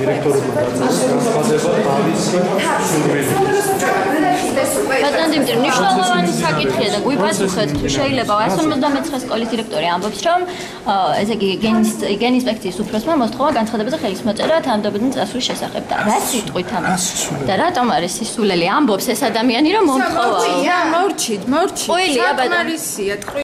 დირექტორებმა განცხადება თავისი სურვილით. ბატონ დიმიტრი, მნიშვნელოვანი საკითხია და გვიპასუხეთ, თუ შეიძლება 159 სკოლის დირექტორი ამბობს, რომ ესე იგი გენ ინსპექციის უფროსმა მოსთხოვა განცხადებაზე ხელის მოწერა თანამდებობიდან წასვლის შესახებ და რა სიტყვით ამბობს? და რატომ არის სისულელი? ამბობს ეს ადამიანი, რომ მომთხოვა. მორჩით. ყველია ბატონო.